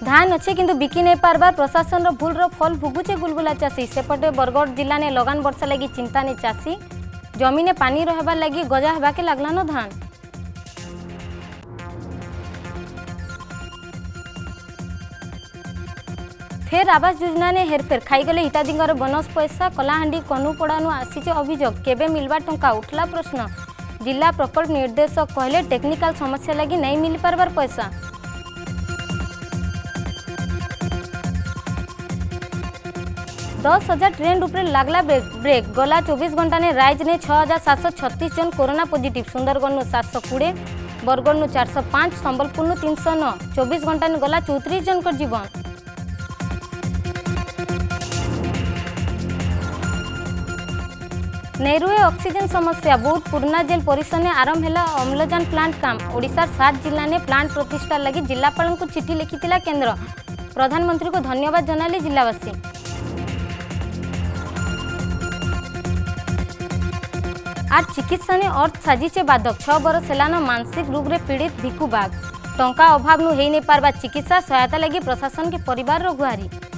धान अच्छे किंतु बिकी नहीं पारबार प्रशासन भूल फल भुगुचे गुलगुला चाषी सेपटे बरगढ़ जिला ने लगान वर्षा लगी चिंता ने चाषी जमीन में पानी रहबार लगी गजा होगा के लगला न धान। फेर आवास योजना ने हेरफेर खाईगले हिताधिकारी बोनस पैसा कलाहांडी कनुपड़ानु आसीचे अभियोग केबे मिलवा टंका उठला प्रश्न जिला प्रकल्प निर्देशक कहले टेक्निकल समस्या लगी नहीं मिल पारबार पैसा। 10,000 ट्रेन उपरे लागला ब्रेक गला 24 घंटा ने राइज ने 6,736 जन कोरोना पॉजिटिव सुंदरगढ़ 720 बरगढ़ 405 संबलपुर 309 24 घंटा ने गला 34 जन का जीवन। नेरुए ऑक्सीजन समस्या बहुत पुराना जेल परिसर ने आरंभ है अम्लजान प्लांट काम ओडिशा 7 जिला ने प्लांट प्रतिष्ठा लगी जिलापाल को चिठी लिखिथिला केंद्र प्रधानमंत्री को धन्यवाद जनाले जिलावासी। आज चिकित्सा ने अर्थ साजिचे बाधक 6 बरस हेलान मानसिक रोग रे पीड़ित भिकु बाग टंका अभाव नु हेई नहीं पारबा चिकित्सा सहायता लगी प्रशासन के परिवार रो गुहारी।